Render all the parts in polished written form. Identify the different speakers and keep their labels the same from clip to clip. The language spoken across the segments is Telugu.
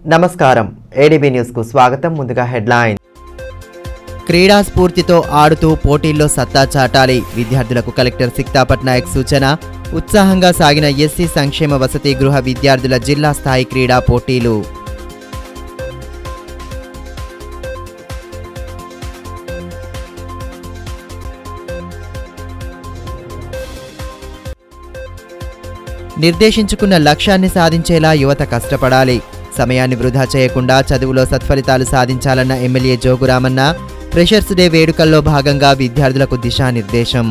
Speaker 1: నమస్కారం ఏడీబీ న్యూస్ కు స్వాగతం. ముందుగా హెడ్లైన్. క్రీడా స్ఫూర్తితో ఆడుతూ పోటీల్లో సత్తా చాటాలి. విద్యార్థులకు కలెక్టర్ సిక్తా పట్నాయక్ సూచన. ఉత్సాహంగా సాగిన ఎస్సీ సంక్షేమ వసతి గృహ విద్యార్థుల జిల్లా స్థాయి క్రీడా పోటీలు. నిర్దేశించుకున్న లక్ష్యాన్ని సాధించేలా యువత కష్టపడాలి. సమయాన్ని వృధా చేయకుండా చదువులో సత్ఫలితాలు సాధించాలన్న ఎమ్మెల్యే జోగురామన్న. ఫ్రెషర్స్ డే వేడుకల్లో భాగంగా విద్యార్థులకు దిశానిర్దేశం.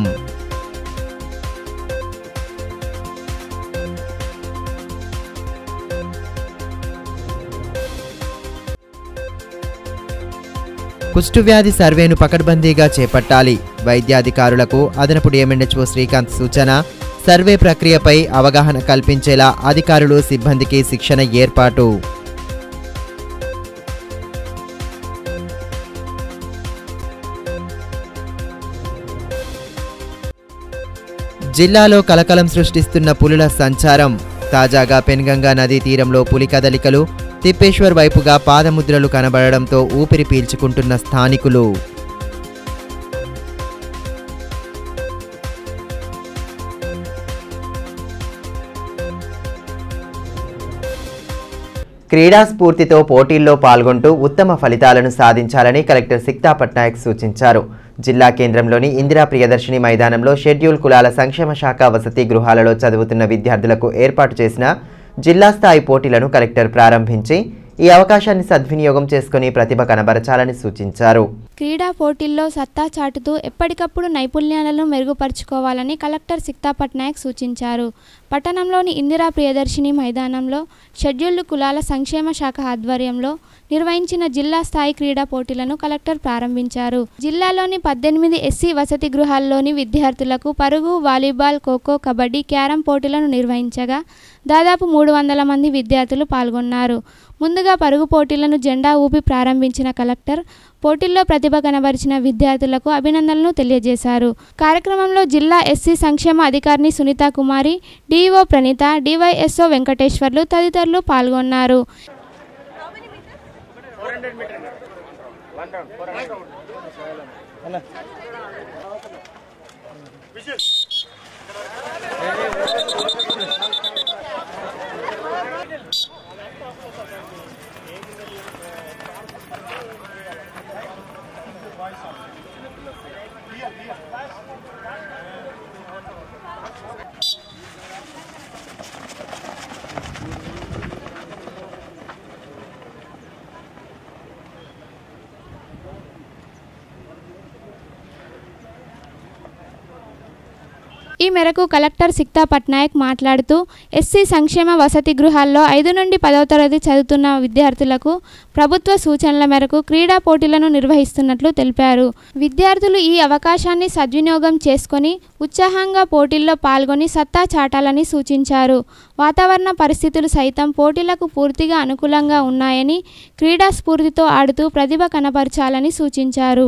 Speaker 1: కుష్ఠవ్యాధి సర్వేను పకడ్బందీగా చేపట్టాలి. వైద్యాధికారులకు అదనపు డిఎంఎన్హెచ్ఓ శ్రీకాంత్ సూచన. సర్వే ప్రక్రియపై అవగాహన కల్పించేలా అధికారులు సిబ్బందికి శిక్షణ ఏర్పాటు. జిల్లాలో కలకలం సృష్టిస్తున్న పులుల సంచారం. తాజాగా పెన్గంగా నదీ తీరంలో పులి కదలికలు. తిప్పేశ్వర్ వైపుగా పాదముద్రలు కనబడడంతో ఊపిరి పీల్చుకుంటున్న స్థానికులు. క్రీడా స్ఫూర్తితో పోటీల్లో పాల్గొంటూ ఉత్తమ ఫలితాలను సాధించాలని కలెక్టర్ సిక్తా పట్నాయక్ సూచించారు. జిల్లా కేంద్రంలోని ఇందిరా ప్రియదర్శిని మైదానంలో షెడ్యూల్ కులాల సంక్షేమ శాఖ వసతి గృహాలలో చదువుతున్న విద్యార్థులకు ఏర్పాటు చేసిన జిల్లా స్థాయి పోటీలను కలెక్టర్ ప్రారంభించి ఈ అవకాశాన్ని సద్వినియోగం చేసుకుని ప్రతిభ కనబరచాలని సూచించారు.
Speaker 2: క్రీడా పోటీల్లో సత్తా చాటుతూ ఎప్పటికప్పుడు నైపుణ్యాలను మెరుగుపరుచుకోవాలని కలెక్టర్ సిక్తా పట్నాయక్ సూచించారు. పట్టణంలోని ఇందిరా ప్రియదర్శిని మైదానంలో షెడ్యూల్డ్ కులాల సంక్షేమ శాఖ ఆధ్వర్యంలో నిర్వహించిన జిల్లా స్థాయి క్రీడా పోటీలను కలెక్టర్ ప్రారంభించారు. జిల్లాలోని 18 ఎస్సీ వసతి గృహాల్లోని విద్యార్థులకు పరుగు, వాలీబాల్, ఖోఖో, కబడ్డీ, క్యారం పోటీలను నిర్వహించగా దాదాపు 300 మంది విద్యార్థులు పాల్గొన్నారు. ముందుగా పరుగు పోటీలను జెండా ఊపి ప్రారంభించిన కలెక్టర్ పోటీల్లో ప్రతిభ కనబరిచిన విద్యార్థులకు అభినందనలు తెలియజేశారు. కార్యక్రమంలో జిల్లా ఎస్సీ సంక్షేమ అధికారిని సునీతా కుమారి, డిఈఓ ప్రణీత, డివైఎస్ఓ వెంకటేశ్వర్లు తదితరులు పాల్గొన్నారు. ఈ మేరకు కలెక్టర్ సిక్తా పట్నాయక్ మాట్లాడుతూ ఎస్సీ సంక్షేమ వసతి గృహాల్లో 5 నుండి 10వ తరగతి చదువుతున్న విద్యార్థులకు ప్రభుత్వ సూచనల మేరకు క్రీడా పోటీలను నిర్వహిస్తున్నట్లు తెలిపారు. విద్యార్థులు ఈ అవకాశాన్ని సద్వినియోగం చేసుకొని ఉత్సాహంగా పోటీల్లో పాల్గొని సత్తా చాటాలని సూచించారు. వాతావరణ పరిస్థితులు సైతం పోటీలకు పూర్తిగా అనుకూలంగా ఉన్నాయని క్రీడా స్ఫూర్తితో ఆడుతూ ప్రతిభ కనబరచాలని సూచించారు.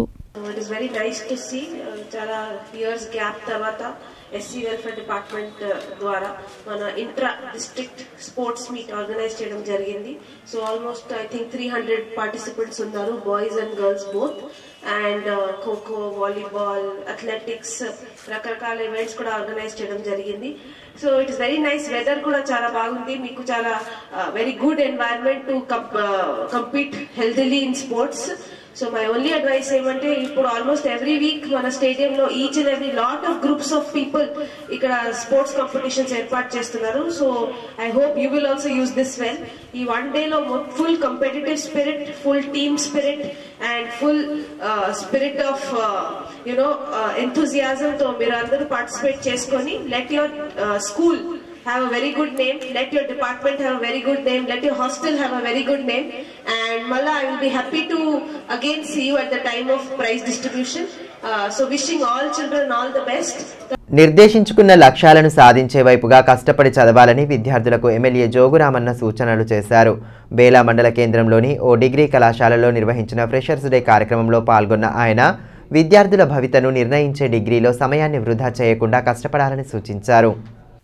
Speaker 3: ఎస్సీ వెల్ఫేర్ డిపార్ట్మెంట్ ద్వారా మన intra district sports meet organise చేయడం జరిగింది. So almost I think 300 participants ఉన్నారు, boys and girls both. And kho kho, volleyball, athletics, రకరకాల ఈవెంట్స్ కూడా ఆర్గనైజ్ చేయడం జరిగింది. So it is very nice. Weather కూడా చాలా బాగుంది. మీకు చాలా very good environment to compete healthily in sports. So my only advice ఏమంటే ఇప్పుడు ఆల్మోస్ట్ ఎవ్రీ వీక్ మన స్టేడియంలో each and every lot of groups of people ఇక్కడ స్పోర్ట్స్ కాంపిటీషన్స్ ఏర్పాటు చేస్తున్నారు. So I hope you will also use this well. ఈ 1 డేలో full competitive spirit, full team spirit and full spirit of enthusiasm తో మీరు అందరూ పార్టిసిపేట్ చేసుకొని let your school have a very good name, let your department have a very good name, let your hostel have a very good name, and Malla, I will be happy to again see you at the time of prize distribution. So wishing all children all the best.
Speaker 1: నిర్దేశించుకున్న లక్ష్యాలను సాధించే వైపుగా కష్టపడి చదవాలని విద్యార్థులకు ఎమ్మెల్యే జోగురామన్న సూచనలు చేశారు. బేలా మండల కేంద్రంలోని ఓ డిగ్రీ కళాశాలలో నిర్వహించిన ఫ్రెషర్స్ డే కార్యక్రమంలో పాల్గొన్న ఆయన విద్యార్థుల భవితను నిర్ణయించే డిగ్రీలో సమయాన్ని వృధా చేయకుండా కష్టపడాలని సూచించారు.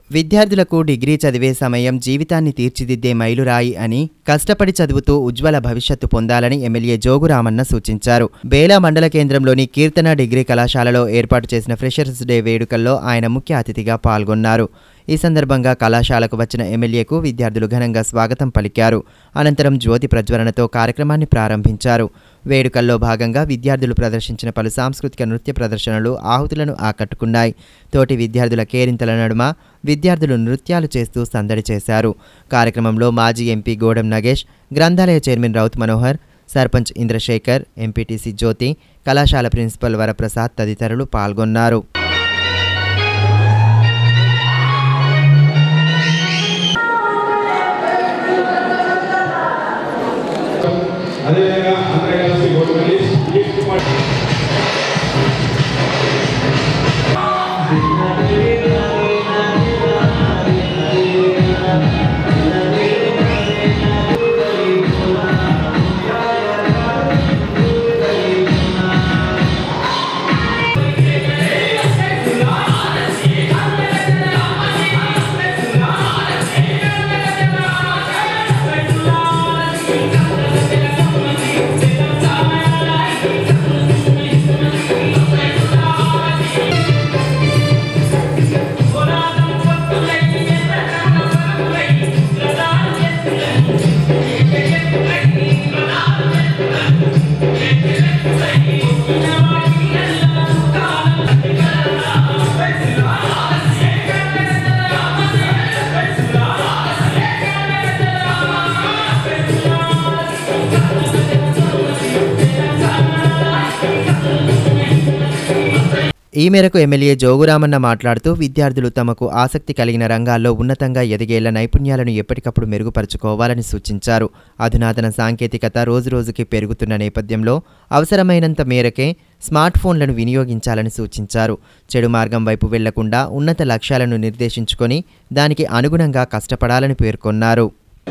Speaker 1: విద్యార్థులకు డిగ్రీ చదివే సమయం జీవితాన్ని తీర్చిదిద్దే మైలురాయి అని, కష్టపడి చదువుతూ ఉజ్వల భవిష్యత్తు పొందాలని ఎమ్మెల్యే జోగు రామన్న సూచించారు. బేలా మండల కేంద్రంలోని కీర్తన డిగ్రీ కళాశాలలో ఏర్పాటు చేసిన ఫ్రెషర్స్ డే వేడుకల్లో ఆయన ముఖ్య అతిథిగా పాల్గొన్నారు. ఈ సందర్భంగా కళాశాలకు వచ్చిన ఎమ్మెల్యేకు విద్యార్థులు ఘనంగా స్వాగతం పలికారు. అనంతరం జ్యోతి ప్రజ్వలనతో కార్యక్రమాన్ని ప్రారంభించారు. వేడుకల్లో భాగంగా విద్యార్థులు ప్రదర్శించిన పలు సాంస్కృతిక నృత్య ప్రదర్శనలు ఆహుతులను ఆకట్టుకున్నాయి. తోటి విద్యార్థుల కేరింతల నడుమ విద్యార్థులు నృత్యాలు చేస్తూ సందడి చేశారు. కార్యక్రమంలో మాజీ ఎంపీ గోడం నగేష్, గ్రంథాలయ చైర్మన్ రౌత్ మనోహర్, సర్పంచ్ ఇంద్రశేఖర్, ఎంపీటీసీ జ్యోతి, కళాశాల ప్రిన్సిపల్ వరప్రసాద్ తదితరులు పాల్గొన్నారు. ఈ మేరకు ఎమ్మెల్యే జోగురామన్న మాట్లాడుతూ విద్యార్థులు తమకు ఆసక్తి కలిగిన రంగాల్లో ఉన్నతంగా ఎదిగేలా నైపుణ్యాలను ఎప్పటికప్పుడు మెరుగుపరుచుకోవాలని సూచించారు. అధునాతన సాంకేతికత రోజురోజుకి పెరుగుతున్న నేపథ్యంలో అవసరమైనంత మేరకే స్మార్ట్ ఫోన్లను వినియోగించాలని సూచించారు. చెడు మార్గం వైపు వెళ్లకుండా ఉన్నత లక్ష్యాలను నిర్దేశించుకొని దానికి అనుగుణంగా కష్టపడాలని పేర్కొన్నారు.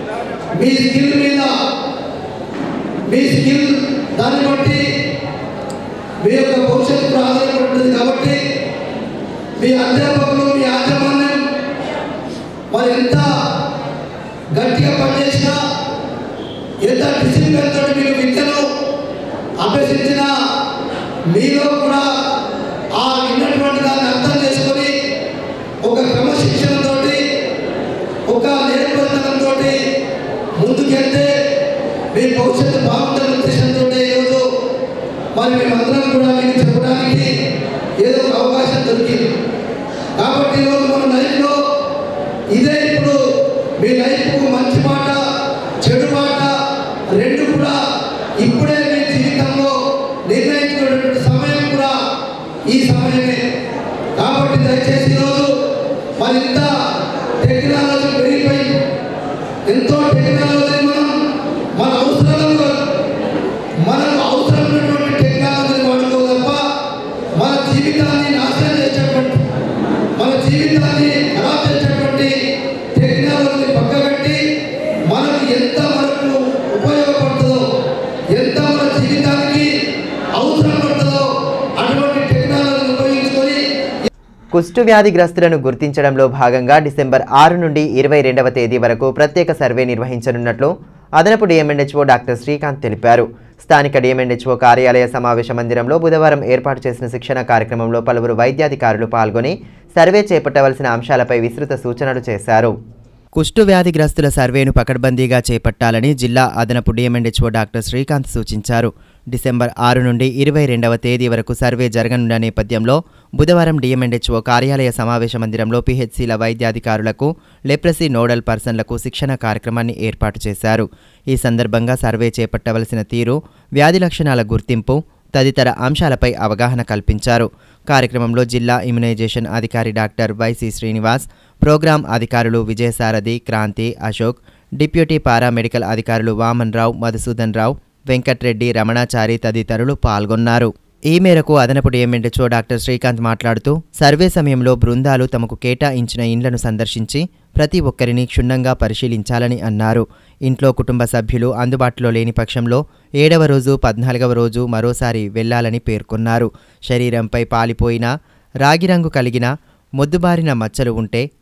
Speaker 4: మీ యొక్క భవిష్యత్తు ఆధారపడుతుంది కాబట్టి మీ అధ్యాపకులు, మీ యాజమాన్యం మరి ఎంత గట్టిగా పనిచేసినా, ఎంత డిసిప్లిన్ తోటి మీరు విద్యను అభ్యసించినా మీలో కూడా ఆ విన్నటువంటి దాన్ని అర్థం చేసుకొని ఒక క్రమశిక్షణతో, ఒక నేర్పరితనంతో ముందుకెళ్తే మీ భవిష్యత్తు బాగుంటుంది ఉద్దేశంతో ఈరోజు మరి మేమందరం కూడా మీకు చెప్పడానికి ఏదో ఒక అవకాశం దొరికింది. కాబట్టి ఈరోజు మన లైఫ్లో ఇదే ఇప్పుడు మీ లైఫ్కు మంచి మాట, చెడు మాట రెండు కూడా ఇప్పుడే మీ జీవితంలో నిర్ణయించుకునేటువంటి సమయం కూడా ఈ సమయమే. కాబట్టి దయచేసి ఈరోజు మరి ఇంత టెక్నాలజీ పెరిగిపోయి ఎంతో టెక్నాలజీ మన అవసరాలను మనకు అవసరమైనటువంటి టెక్నాలజీని వాడుకో తప్ప మన జీవితాన్ని నాశనం చేసేటువంటి, మన జీవితాన్ని ఖరాబ్ చేసేటువంటి టెక్నాలజీని పక్కబెట్టి మనకు ఎంత మనకు ఉపయోగపడుతుందో, ఎంత మన జీవితానికి అవసరం పడుతుందో అటువంటి టెక్నాలజీని ఉపయోగించుకొని
Speaker 1: కుష్టు వ్యాధిగ్రస్తులను గుర్తించడంలో భాగంగా డిసెంబర్ 6 నుండి 22వ తేదీ వరకు ప్రత్యేక సర్వే నిర్వహించనున్నట్లు అదనపు డిఎంఎన్హెచ్ఓ డాక్టర్ శ్రీకాంత్ తెలిపారు. స్థానిక డిఎంఎన్హెచ్ఓ కార్యాలయ సమావేశ మందిరంలో బుధవారం ఏర్పాటు చేసిన శిక్షణ కార్యక్రమంలో పలువురు వైద్యాధికారులు పాల్గొని సర్వే చేపట్టవలసిన అంశాలపై విస్తృత సూచనలు చేశారు. కుష్టు వ్యాధిగ్రస్తుల సర్వేను పకడ్బందీగా చేపట్టాలని జిల్లా అదనపు డిఎంఎన్హెచ్ఓ డాక్టర్ శ్రీకాంత్ సూచించారు. డిసెంబర్ 6 నుండి 22వ తేదీ వరకు సర్వే జరగనున్న నేపథ్యంలో బుధవారం డిఎంఎన్హెచ్ఓ కార్యాలయ సమావేశ మందిరంలో పిహెచ్సిల వైద్యాధికారులకు, లెప్రసీ నోడల్ పర్సన్లకు శిక్షణ కార్యక్రమాన్ని ఏర్పాటు చేశారు. ఈ సందర్భంగా సర్వే చేపట్టవలసిన తీరు, వ్యాధి లక్షణాల గుర్తింపు తదితర అంశాలపై అవగాహన కల్పించారు. కార్యక్రమంలో జిల్లా ఇమ్యునైజేషన్ అధికారి డాక్టర్ వైసి శ్రీనివాస్, ప్రోగ్రాం అధికారులు విజయసారథి, క్రాంతి, అశోక్, డిప్యూటీ పారామెడికల్ అధికారులు వామన్ రావు, మధుసూదన్ రావు, వెంకట్రెడ్డి, రమణాచారి తదితరులు పాల్గొన్నారు. ఈ మేరకు అదనపు డిఎంఎన్హెచ్ఓ డాక్టర్ శ్రీకాంత్ మాట్లాడుతూ సర్వే సమయంలో బృందాలు తమకు కేటాయించిన ఇండ్లను సందర్శించి ప్రతి ఒక్కరిని క్షుణ్ణంగా పరిశీలించాలని అన్నారు. ఇంట్లో కుటుంబ సభ్యులు అందుబాటులో లేని పక్షంలో 7వ రోజు, 14వ రోజు మరోసారి వెళ్లాలని పేర్కొన్నారు. శరీరంపై పాలిపోయిన, రాగిరంగు కలిగిన, మొద్దుబారిన మచ్చలు ఉంటే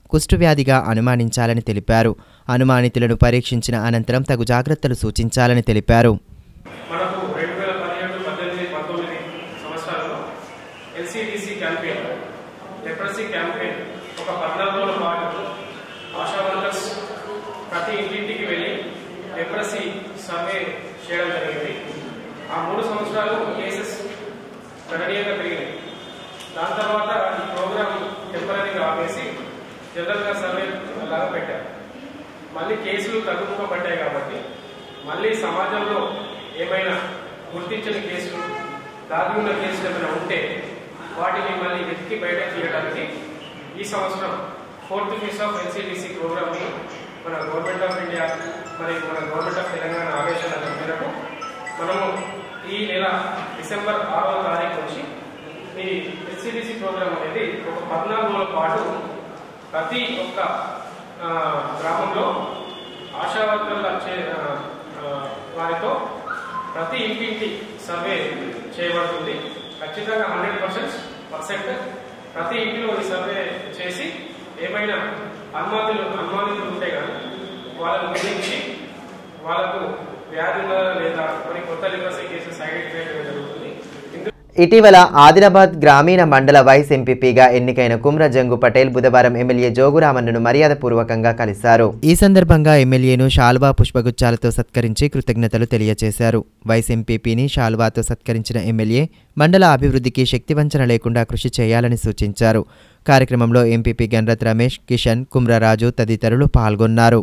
Speaker 1: కుష్ఠవ్యాధిగా అనుమానించాలని తెలిపారు. అనుమానితులను పరీక్షించిన అనంతరం తగు జాగ్రత్తలు సూచించాలని తెలిపారు.
Speaker 5: మనకు 2017-18-19 సంవత్సరాల్లో ఎల్సిడిసి క్యాంపెయిన్ లెప్రసీ క్యాంపెయిన్ ఒక 14 రోజుల పాటు ఆశా వర్కర్స్ ప్రతి ఇంటింటికి వెళ్ళి లెప్రసీ సర్వే చేయడం జరిగింది. ఆ 3 సంవత్సరాలు కేసెస్ గణనీయంగా పెరిగినాయి. దాని తర్వాత ఈ ప్రోగ్రామ్ టెంపరీగా ఆపేసి జనరల్గా సర్వే లాగా పెట్టారు. మళ్ళీ కేసులు తగ్గుముఖపడ్డాయి కాబట్టి మళ్ళీ సమాజంలో ఏమైనా గుర్తించని కేసులు, దాగి ఉన్న కేసులు ఏమైనా ఉంటే వాటిని మళ్ళీ వెతికి బయట తీయడానికి ఈ సంవత్సరం 4th ఫేజ్ ఆఫ్ ఎన్సిడిసి ప్రోగ్రామ్ని మన గవర్నమెంట్ ఆఫ్ ఇండియా మరియు మన గవర్నమెంట్ ఆఫ్ తెలంగాణ ఆదేశాల మేరకు మనము ఈ నెల డిసెంబర్ 6వ తారీఖు నుంచి ఈ ఎన్సిడిసి ప్రోగ్రామ్ అనేది ఒక 14 రోజుల పాటు ప్రతి ఒక్క గ్రామంలో ఆశా వర్కర్ల వారితో ప్రతి ఇంటింటి సర్వే చేయబడుతుంది. ఖచ్చితంగా 100% ప్రతి ఇంటిలో ఈ సర్వే చేసి ఏమైనా అనుమానితులు ఉంటే కానీ వాళ్ళను గురించి వాళ్ళకు వ్యాధి లేదా కొన్ని కొత్త లిప్రసీ కేసెస్ ఐడెంటిఫై చేయడం జరుగుతుంది.
Speaker 1: ఇటీవల ఆదిలాబాద్ గ్రామీణ మండల వైస్ ఎంపీపీగా ఎన్నికైన కుమ్ర జంగు పటేల్ బుధవారం ఎమ్మెల్యే జోగురామన్నను మర్యాదపూర్వకంగా కలిశారు. ఈ సందర్భంగా ఎమ్మెల్యేను శాల్వా పుష్పగుచ్చాలతో సత్కరించి కృతజ్ఞతలు తెలియజేశారు. వైస్ ఎంపీపీని శాల్వాతో సత్కరించిన ఎమ్మెల్యే మండల అభివృద్ధికి శక్తివంచన లేకుండా కృషి చేయాలని సూచించారు. కార్యక్రమంలో ఎంపీపీ గణరత్ రమేష్, కిషన్, కుమ్రరాజు తదితరులు పాల్గొన్నారు.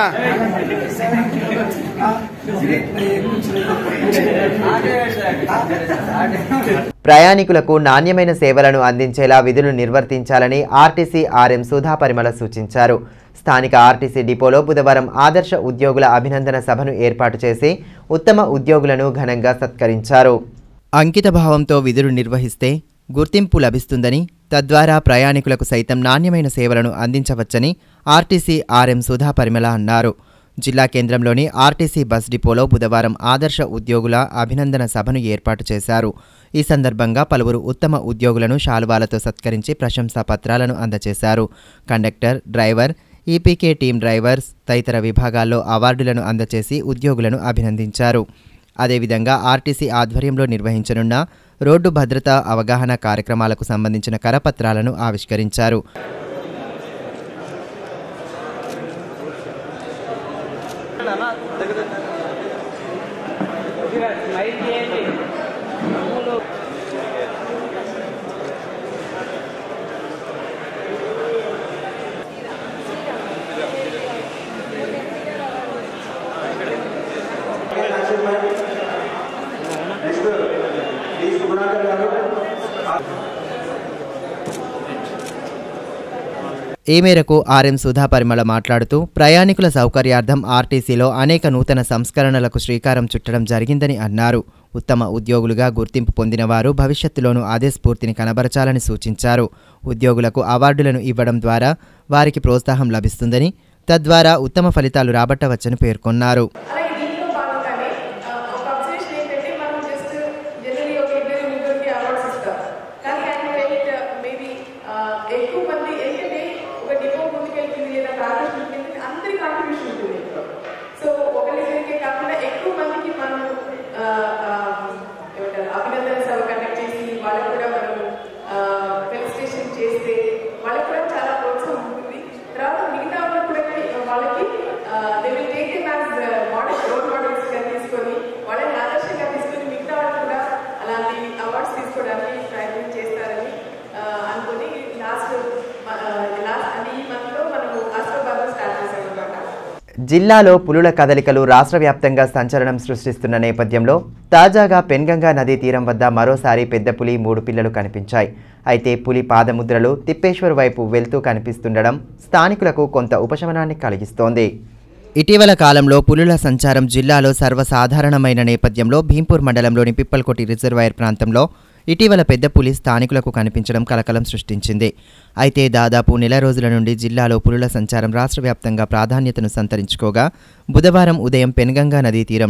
Speaker 1: ప్రయాణికులకు నాణ్యమైన సేవలను అందించేలా విధులు నిర్వర్తించాలని ఆర్టీసీ ఆర్ఎం సుధా పరిమళ సూచించారు. స్థానిక ఆర్టీసీ డిపోలో బుధవారం ఆదర్శ ఉద్యోగుల అభినందన సభను ఏర్పాటు చేసి ఉత్తమ ఉద్యోగులను ఘనంగా సత్కరించారు. అంకితభావంతో విధులు నిర్వహిస్తే గుర్తింపు లభిస్తుందని, తద్వారా ప్రయాణికులకు సైతం నాణ్యమైన సేవలను అందించవచ్చని ఆర్టీసీ ఆర్ఎం సుధా పరిమళ అన్నారు. జిల్లా కేంద్రంలోని ఆర్టీసీ బస్ డిపోలో బుధవారం ఆదర్శ ఉద్యోగుల అభినందన సభను ఏర్పాటు చేశారు. ఈ సందర్భంగా పలువురు ఉత్తమ ఉద్యోగులను శాలువాలతో సత్కరించి ప్రశంసా పత్రాలను అందజేశారు. Conductor, driver, EPK team drivers తదితర విభాగాల్లో అవార్డులను అందజేసి ఉద్యోగులను అభినందించారు. అదేవిధంగా ఆర్టీసీ ఆధ్వర్యంలో నిర్వహించనున్న రోడ్డు భద్రతా అవగాహన కార్యక్రమాలకు సంబంధించిన కరపత్రాలను ఆవిష్కరించారు. ఈ మేరకు ఆర్ఎం సుధా పరిమళ మాట్లాడుతూ ప్రయాణికుల సౌకర్యార్థం ఆర్టీసీలో అనేక నూతన సంస్కరణలకు శ్రీకారం చుట్టడం జరిగిందని అన్నారు. ఉత్తమ ఉద్యోగులుగా గుర్తింపు పొందిన వారు భవిష్యత్తులోనూ అదే స్ఫూర్తిని కనబరచాలని సూచించారు. ఉద్యోగులకు అవార్డులను ఇవ్వడం ద్వారా వారికి ప్రోత్సాహం లభిస్తుందని, తద్వారా ఉత్తమ ఫలితాలు రాబట్టవచ్చని పేర్కొన్నారు. జిల్లాలో పులుల కదలికలు రాష్ట్ర వ్యాప్తంగా సంచలనం సృష్టిస్తున్న నేపథ్యంలో తాజాగా పెన్గంగా నదీ తీరం వద్ద మరోసారి పెద్ద పులి 3 పిల్లలు కనిపించాయి. అయితే పులి పాదముద్రలు తిప్పేశ్వర్ వైపు వెళ్తూ కనిపిస్తుండడం స్థానికులకు కొంత ఉపశమనాన్ని కలిగిస్తోంది. ఇటీవల కాలంలో పులుల సంచారం జిల్లాలో సర్వసాధారణమైన నేపథ్యంలో భీంపూర్ మండలంలోని పిప్పల్కోటి రిజర్వాయర్ ప్రాంతంలో ఇటీవల పెద్ద పులి స్థానికులకు కనిపించడం కలకలం సృష్టించింది. అయితే దాదాపు నెల రోజుల నుండి జిల్లాలో పులుల సంచారం రాష్ట్ర వ్యాప్తంగా ప్రాధాన్యతను సంతరించుకోగా బుధవారం ఉదయం పెన్గంగా నదీ తీరంలో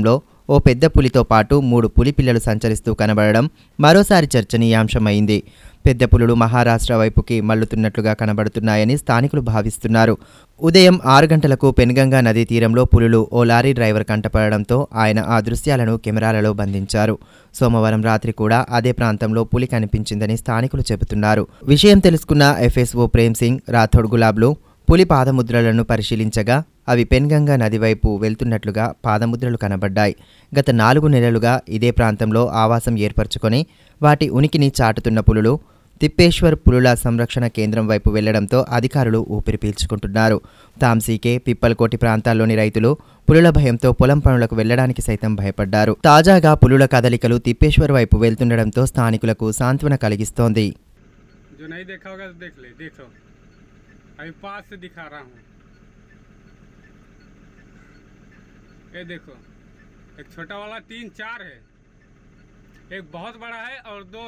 Speaker 1: ఓ పెద్ద పులితో పాటు 3 పులి పిల్లలు సంచరిస్తూ కనబడడం మరోసారి చర్చనీయాంశమైంది. పెద్ద పులులు మహారాష్ట్ర వైపుకి మళ్లుతున్నట్లుగా కనబడుతున్నాయని స్థానికులు భావిస్తున్నారు. ఉదయం 6 గంటలకు పెన్గంగా నదీ తీరంలో పులులు ఓ లారీ డ్రైవర్ కంటపడడంతో ఆయన ఆ దృశ్యాలను కెమెరాలలో బంధించారు. సోమవారం రాత్రి కూడా అదే ప్రాంతంలో పులి కనిపించిందని స్థానికులు చెబుతున్నారు. విషయం తెలుసుకున్న ఎఫ్ఎస్ఓ ప్రేమ్ సింగ్ రాథోడ్ గులాబ్లు పులి పాదముద్రలను పరిశీలించగా అవి పెన్గంగా నది వైపు వెళ్తున్నట్లుగా పాదముద్రలు కనబడ్డాయి. గత 4 నెలలుగా ఇదే ప్రాంతంలో ఆవాసం ఏర్పరచుకొని వాటి ఉనికిని చాటుతున్న పులులు తిప్పేశ్వర్ పులుల సంరక్షణ కేంద్రం వైపు వెళ్లడంతో అధికారులు ఊపిరి పీల్చుకుంటున్నారు. తాంసీకే, పిప్పల్కోటి ప్రాంతాల్లోని రైతులు పులుల భయంతో పొలం పనులకు వెళ్లడానికి సైతం భయపడ్డారు. తాజాగా పులుల కదలికలు తిప్పేశ్వర్ వైపు వెళ్తుండడంతో స్థానికులకు సాంత్వన కలిగిస్తోంది.
Speaker 6: अभी पास से दिखा रहा हूँ, ये देखो एक छोटा वाला 3-4 है, एक बहुत बड़ा है और 2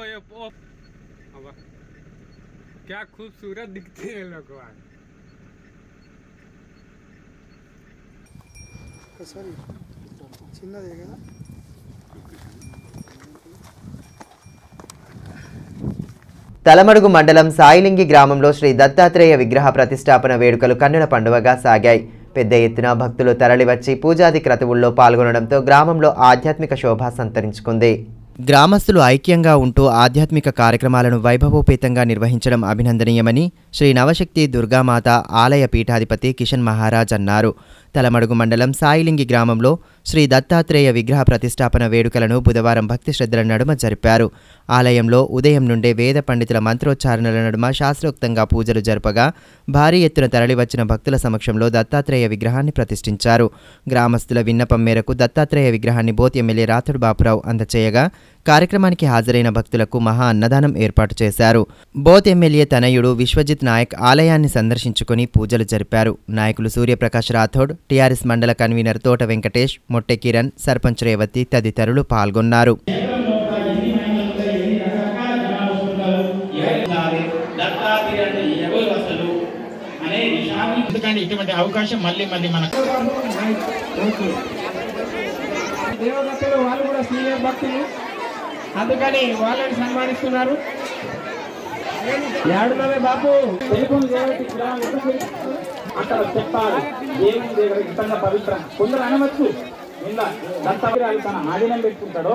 Speaker 6: क्या खूबसूरत दिखते हैं लोग।
Speaker 1: తలమడుగు మండలం సాయిలింగి గ్రామంలో శ్రీ దత్తాత్రేయ విగ్రహ ప్రతిష్టాపన వేడుకలు కన్నుల పండువగా సాగాయి. పెద్ద ఎత్తున భక్తులు తరలివచ్చి పూజాది క్రతువుల్లో పాల్గొనడంతో గ్రామంలో ఆధ్యాత్మిక శోభ సంతరించుకుంది. గ్రామస్తులు ఐక్యంగా ఉంటూ ఆధ్యాత్మిక కార్యక్రమాలను వైభవోపేతంగా నిర్వహించడం అభినందనీయమని శ్రీ నవశక్తి దుర్గామాత ఆలయ పీఠాధిపతి కిషన్ మహారాజ్ అన్నారు. తలమడుగు మండలం సాయిలింగి గ్రామంలో శ్రీ దత్తాత్రేయ విగ్రహ ప్రతిష్టాపన వేడుకలను బుధవారం భక్తి శ్రద్ధల నడుమ జరిపారు. ఆలయంలో ఉదయం నుండే వేద పండితుల మంత్రోచ్చారణల నడుమ శాస్త్రోక్తంగా పూజలు జరపగా భారీ ఎత్తున తరలివచ్చిన భక్తుల సమక్షంలో దత్తాత్రేయ విగ్రహాన్ని ప్రతిష్ఠించారు. గ్రామస్తుల విన్నపం మేరకు దత్తాత్రేయ విగ్రహాన్ని బోత్ ఎమ్మెల్యే రాథోడ్ బాపురావు అందచేయగా కార్యక్రమానికి హాజరైన భక్తులకు మహా అన్నదానం ఏర్పాటు చేశారు. బోత్ ఎమ్మెల్యే తనయుడు విశ్వజిత్ నాయక్ ఆలయాన్ని సందర్శించుకుని పూజలు జరిపారు. నాయకులు సూర్యప్రకాష్ రాథోడ్, టీఆర్ఎస్ మండల కన్వీనర్ తోట వెంకటేష్, మొట్టె కిరణ్, సర్పంచ్ రేవతి తదితరులు పాల్గొన్నారు.
Speaker 7: ఇటువంటి అవకాశం మళ్ళీ మనకు దేవదత్తులు వాళ్ళు కూడా సీనియర్ భక్తులు, అందుకని వాళ్ళని సన్మానిస్తున్నారు. ఏడున్నవే బాబు అక్కడ చెప్పాలి దేవుని దగ్గర ఇంత పవిత్ర కొందరు అనవచ్చు తన ఆధీనం పెట్టుకుంటాడో.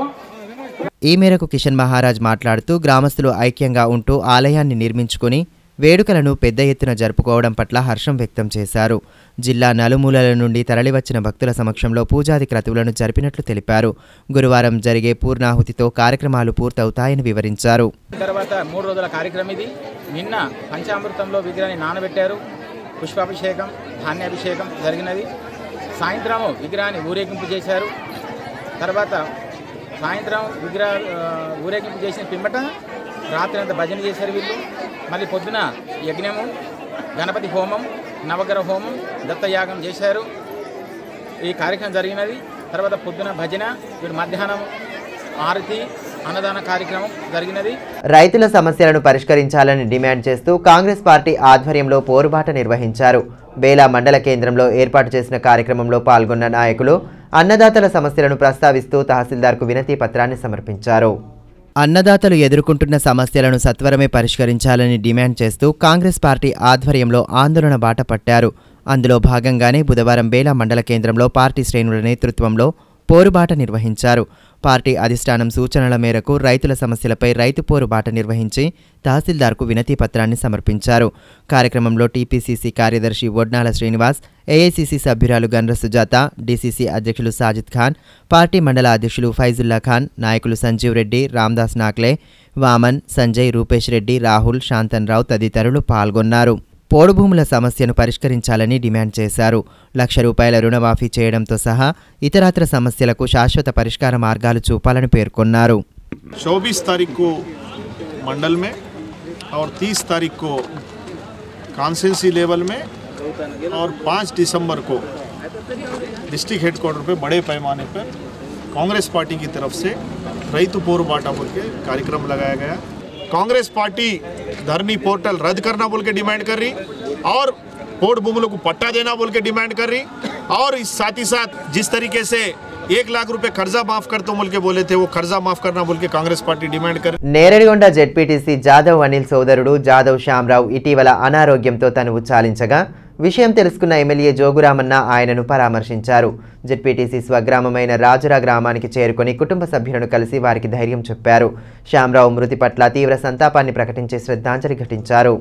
Speaker 1: ఈ మేరకు కిషన్ మహారాజ్ మాట్లాడుతూ గ్రామస్తులు ఐక్యంగా ఉంటూ ఆలయాన్ని నిర్మించుకుని వేడుకలను పెద్ద ఎత్తున జరుపుకోవడం పట్ల హర్షం వ్యక్తం చేశారు. జిల్లా నలుమూలల నుండి తరలివచ్చిన భక్తుల సమక్షంలో పూజాది క్రతువులను జరిపినట్లు తెలిపారు. గురువారం జరిగే పూర్ణాహుతితో కార్యక్రమాలు పూర్తవుతాయని వివరించారు.
Speaker 7: తర్వాత 3 రోజుల కార్యక్రమం ఇది. నిన్న పంచామృతంలో విగ్రహాన్ని నానబెట్టారు. పుష్పాభిషేకం, ధాన్యాభిషేకం జరిగినది. సాయంత్రం విగ్రహాన్ని ఊరేగింపు చేశారు. తర్వాత సాయంత్రం విగ్రహ ఊరేగింపు చేసిన పిమ్మట రాత్రి అంతా భజన చేశారు వీళ్ళు. మళ్ళీ పొద్దున యజ్ఞము, గణపతి హోమం, నవగ్రహ హోమం, దత్తయాగం చేశారు. ఈ కార్యక్రమం జరిగినది. తర్వాత పొద్దున భజన, వీడు మధ్యాహ్నం ఆరతి, అన్నదాన కార్యక్రమం జరిగినది.
Speaker 1: రైతుల సమస్యలను పరిష్కరించాలని డిమాండ్ చేస్తూ కాంగ్రెస్ పార్టీ ఆధ్వర్యంలో పోరుబాట నిర్వహించారు. బేలా మండల కేంద్రంలో ఏర్పాటు చేసిన కార్యక్రమంలో పాల్గొన్న నాయకులు అన్నదాతల సమస్యలను ప్రస్తావిస్తూ తహసీల్దార్కు వినతి పత్రాన్ని సమర్పించారు. అన్నదాతలు ఎదుర్కొంటున్న సమస్యలను సత్వరమే పరిష్కరించాలని డిమాండ్ చేస్తూ కాంగ్రెస్ పార్టీ ఆధ్వర్యంలో ఆందోళన బాట పట్టారు. అందులో భాగంగానే బుధవారం బేలా మండల కేంద్రంలో పార్టీ శ్రేణుల నేతృత్వంలో పోరుబాట నిర్వహించారు. పార్టీ అధిష్టానం సూచనల మేరకు రైతుల సమస్యలపై రైతు పోరుబాట నిర్వహించి తహసీల్దార్కు వినతి పత్రాన్ని సమర్పించారు. కార్యక్రమంలో టీపీసీసీ కార్యదర్శి వడ్నాల శ్రీనివాస్, ఏఐసీసీ సభ్యురాలు గండ్ర సుజాత, డీసీసీ అధ్యక్షులు సాజిద్ ఖాన్, పార్టీ మండల అధ్యక్షులు ఫైజుల్లా ఖాన్, నాయకులు సంజీవ్ రెడ్డి, రామ్దాస్ నాక్లే, వామన్, సంజయ్, రూపేష్ రెడ్డి, రాహుల్, శాంతన్ రావు తదితరులు పాల్గొన్నారు. పోడు భూముల సమస్యను పరిష్కరించాలని డిమాండ్ చేశారు. ₹1,00,000 రుణమాఫీ చేయడంతో సహా ఇతరత్ర సమస్యలకు శాశ్వత పరిష్కార మార్గాలు చూపాలని పేర్కొన్నారు.
Speaker 8: 24 तारीख को मंडल में और 30 तारीख को कॉन्स्टिट्यूंसी लेवल में और 5 दिसंबर को डिस्ट्रिक्ट हेडक्वार्टर पे बड़े पैमाने पर कांग्रेस पार्टी की तरफ से रैतु पोरुबाटा बोल के कार्यक्रम लगाया गया। कांग्रेस पार्टी धरनी पोर्टल रद्द करना बोल के डिमांड कर रही और पोड भूमुलों को पट्टा देना बोल के डिमांड कर रही और इस साथ ही साथ जिस तरीके से 1 लाख रुपए कर्जा माफ कर तो बोल के बोले थे, वो कर्जा माफ करना बोल के कांग्रेस पार्टी डिमांड कर।
Speaker 1: నేరేడిగొండ జెడ్పీటీసీ జాదవ్ అనిల్ సోదరుడు జాదవ్ శ్యామరావు ఇటీవల అనారోగ్యంతో తనువు చాలించగా విషయం తెలుసుకున్న ఎమ్మెల్యే జోగురామన్న ఆయనను పరామర్శించారు. జెడ్పీటీసీ స్వగ్రామమైన రాజురా గ్రామానికి చేరుకొని కుటుంబ సభ్యులను కలిసి వారికి ధైర్యం చెప్పారు. శ్యామరావు మృతి పట్ల తీవ్ర సంతాపాన్ని ప్రకటించి శ్రద్ధాంజలి ఘటించారు.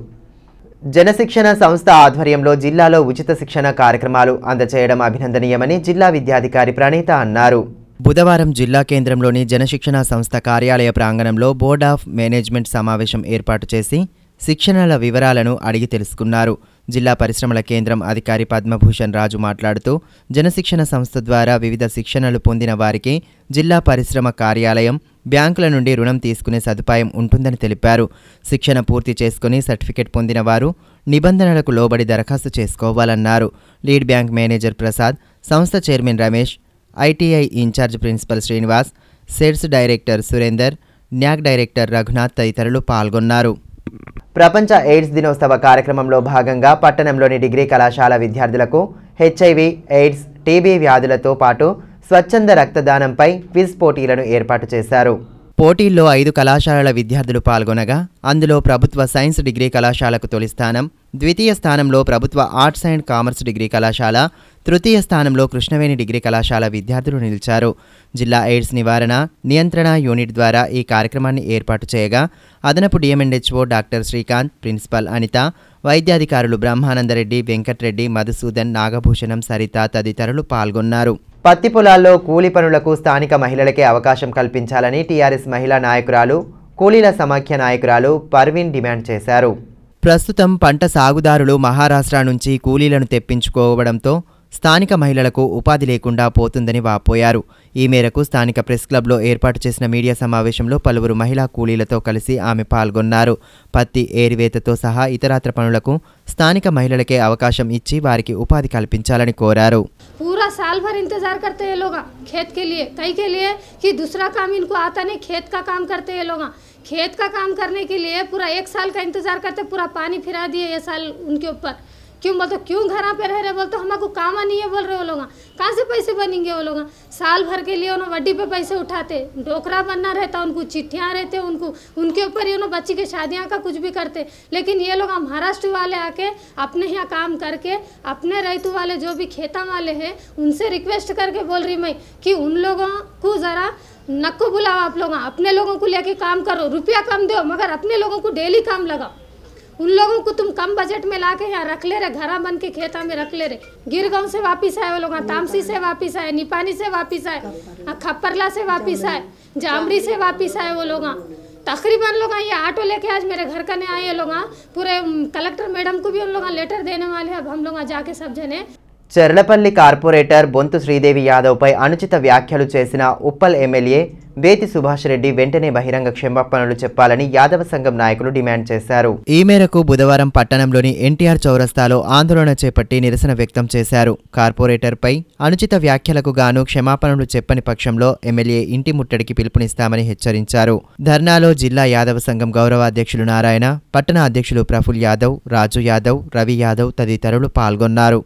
Speaker 1: జనశిక్షణ సంస్థ ఆధ్వర్యంలో జిల్లాలో ఉచిత శిక్షణ కార్యక్రమాలు అందజేయడం అభినందనీయమని జిల్లా విద్యాధికారి ప్రణీత అన్నారు. బుధవారం జిల్లా కేంద్రంలోని జనశిక్షణ సంస్థ కార్యాలయ ప్రాంగణంలో బోర్డ్ ఆఫ్ మేనేజ్మెంట్ సమావేశం ఏర్పాటు చేసి శిక్షణల వివరాలను అడిగి తెలుసుకున్నారు. జిల్లా పరిశ్రమల కేంద్రం అధికారి పద్మభూషణ్ రాజు మాట్లాడుతూ జనశిక్షణ సంస్థ ద్వారా వివిధ శిక్షణలు పొందిన వారికి జిల్లా పరిశ్రమ కార్యాలయం బ్యాంకుల నుండి రుణం తీసుకునే సదుపాయం ఉంటుందని తెలిపారు. శిక్షణ పూర్తి చేసుకుని సర్టిఫికెట్ పొందిన వారు నిబంధనలకు లోబడి దరఖాస్తు చేసుకోవాలన్నారు. లీడ్ బ్యాంక్ మేనేజర్ ప్రసాద్, సంస్థ chairman Ramesh, ITI incharge principal Srinivas, సెడ్స్ director Surender, NAC director Raghunath తదితరులు పాల్గొన్నారు. ప్రపంచ ఎయిడ్స్ దినోత్సవ కార్యక్రమంలో భాగంగా పట్టణంలోని డిగ్రీ కళాశాల విద్యార్థులకు హెచ్ఐవి, ఎయిడ్స్, టీబీ వ్యాధులతో పాటు స్వచ్ఛంద రక్తదానంపై క్విజ్ పోటీలను ఏర్పాటు చేశారు. పోటీల్లో 5 కళాశాలల విద్యార్థులు పాల్గొనగా అందులో ప్రభుత్వ సైన్స్ డిగ్రీ కళాశాలకు తొలి స్థానం, ద్వితీయ స్థానంలో ప్రభుత్వ ఆర్ట్స్ అండ్ కామర్స్ డిగ్రీ కళాశాల, తృతీయ స్థానంలో కృష్ణవేణి డిగ్రీ కళాశాల విద్యార్థులు నిలిచారు. జిల్లా ఎయిడ్స్ నివారణ నియంత్రణ యూనిట్ ద్వారా ఈ కార్యక్రమాన్ని ఏర్పాటు చేయగా అదనపు DMHO doctor Srikanth, principal Anitha, వైద్యాధికారులు బ్రహ్మానందరెడ్డి, వెంకట్రెడ్డి, మధుసూదన్, నాగభూషణం, సరిత తదితరులు పాల్గొన్నారు. పత్తి పొలాల్లో కూలీ పనులకు స్థానిక మహిళలకే అవకాశం కల్పించాలని టీఆర్ఎస్ మహిళా నాయకురాలు, కూలీల సమాఖ్య నాయకురాలు పర్వీన్ డిమాండ్ చేశారు. ప్రస్తుతం పంట సాగుదారులు మహారాష్ట్ర నుంచి కూలీలను తెప్పించుకోవడంతో స్థానిక మహిళలకు ఉపాధి లేకుండా పోతుందని వాపోయారు. ఈ మేరకు స్థానిక ప్రెస్ క్లబ్లో ఏర్పాటు చేసిన మీడియా సమావేశంలో పలువురు మహిళా కూలీలతో కలిసి ఆమె పాల్గొన్నారు. పత్తి ఏరివేతతో సహా ఇతరత్ర పనులకు స్థానిక మహిళలకే అవకాశం ఇచ్చి వారికి ఉపాధి కల్పించాలని కోరారు.
Speaker 9: पूरा साल भर इंतजार करते हैं लोग खेत के लिए, कई के लिए कि दूसरा काम इनको आता नहीं, खेत का काम करते हैं लोग। खेत का काम करने के लिए पूरा 1 साल का इंतजार करते, पूरा पानी फिरा दिए ये साल उनके ऊपर। क्यों बोलते क्यों घर पे रह रहे, बोलते हमको काम नहीं है बोल रहे वो लोग। कहाँ से पैसे बनेंगे वो लोग? साल भर के लिए उन्होंने वड्डी पे पैसे उठाते, डोकरा बनना रहता, उनको चिट्ठियाँ रहते, उनको उनके ऊपर ही उन्होंने बच्ची के शादियाँ का कुछ भी करते। लेकिन ये लोग महाराष्ट्र वाले आके अपने यहाँ काम करके अपने रैतू वाले जो भी खेता वाले हैं उनसे रिक्वेस्ट करके बोल रही मैं कि उन लोगों को ज़रा नक्को बुलाओ, आप लोग अपने लोगों को लेके काम करो, रुपया कम दो मगर अपने लोगों को डेली काम लगाओ। उन लोगों को तुम कम बजट में ला के यहाँ रख ले रहे, घरा बन के खेता में रख ले रहे। गिरगांव से वापस आए वो लोग, तामसी से वापस आए, निपानी से वापस आए, खप्परला से वापस आए, जामड़ी से वापस आए वो लोग। तकरीबन लोग ये ऑटो लेके आज मेरे घर का नहीं आए ये लोग। पूरे कलेक्टर मैडम को भी उन लोग लेटर देने वाले हैं, अब हम लोग जाके सब जने।
Speaker 1: చెర్లపల్లి కార్పొరేటర్ బొంతు శ్రీదేవి యాదవ్పై అనుచిత వ్యాఖ్యలు చేసిన ఉప్పల్ ఎమ్మెల్యే బేతి సుభాష్ రెడ్డి వెంటనే బహిరంగ క్షమాపణలు చెప్పాలని యాదవ సంఘం నాయకులు డిమాండ్ చేశారు. ఈ మేరకు బుధవారం పట్టణంలోని ఎన్టీఆర్ చౌరస్తాలో ఆందోళన చేపట్టి నిరసన వ్యక్తం చేశారు. కార్పొరేటర్పై అనుచిత వ్యాఖ్యలకు గాను క్షమాపణలు చెప్పని పక్షంలో ఎమ్మెల్యే ఇంటి ముట్టడికి పిలుపునిస్తామని హెచ్చరించారు. ధర్నాలో జిల్లా యాదవ సంఘం గౌరవ అధ్యక్షులు నారాయణ, పట్టణ అధ్యక్షులు ప్రఫుల్ యాదవ్, రాజు యాదవ్, రవి యాదవ్ తదితరులు పాల్గొన్నారు.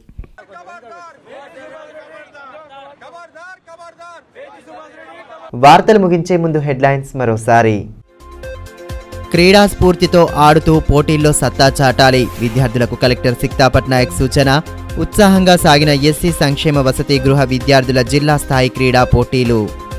Speaker 1: వార్తలు ముగించే ముందు హెడ్లైన్స్ మరోసారి. క్రీడా స్ఫూర్తితో ఆడుతూ పోటీల్లో సత్తా చాటాలి, విద్యార్థులకు కలెక్టర్ సిక్తా పట్నాయక్ సూచన. ఉత్సాహంగా సాగిన ఎస్సీ సంక్షేమ వసతి గృహ విద్యార్థుల జిల్లా స్థాయి క్రీడా పోటీలు.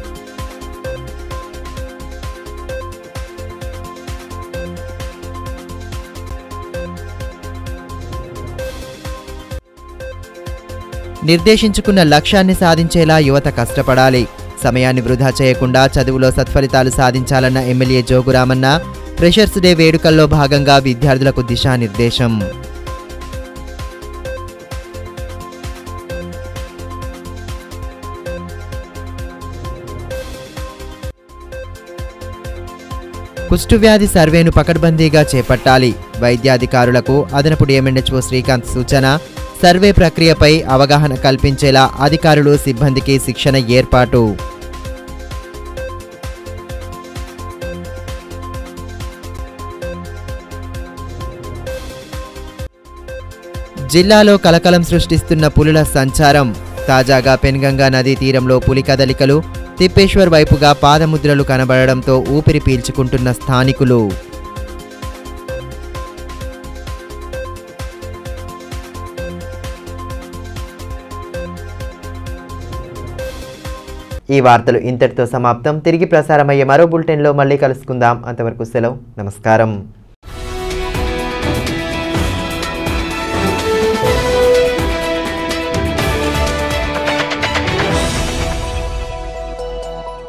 Speaker 1: నిర్దేశించుకున్న లక్ష్యాన్ని సాధించేలా యువత కష్టపడాలి, సమయాన్ని వృధా చేయకుండా చదువులో సత్ఫలితాలు సాధించాలన్న ఎమ్మెల్యే జోగురామన్న. ఫ్రెషర్స్ డే వేడుకల్లో భాగంగా విద్యార్థులకు దిశానిర్దేశం. కుష్ఠవ్యాధి సర్వేను పకడ్బందీగా చేపట్టాలి, వైద్యాధికారులకు అదనపు డిఎంఎన్హెచ్ఓ శ్రీకాంత్ సూచన. సర్వే ప్రక్రియపై అవగాహన కల్పించేలా అధికారులు సిబ్బందికి శిక్షణ ఏర్పాటు. జిల్లాలో కలకలం సృష్టిస్తున్న పులుల సంచారం. తాజాగా పెన్గంగా నదీ తీరంలో పులి కదలికలు, తిప్పేశ్వర్ వైపుగా పాదముద్రలు కనబడడంతో ఊపిరి పీల్చుకుంటున్న స్థానికులు. ఈ వార్తలు ఇంతటితో సమాప్తం. తిరిగి ప్రసారమయ్యే మరో బులెటిన్లో మళ్ళీ కలుసుకుందాం. అంతవరకు సెలవు. నమస్కారం.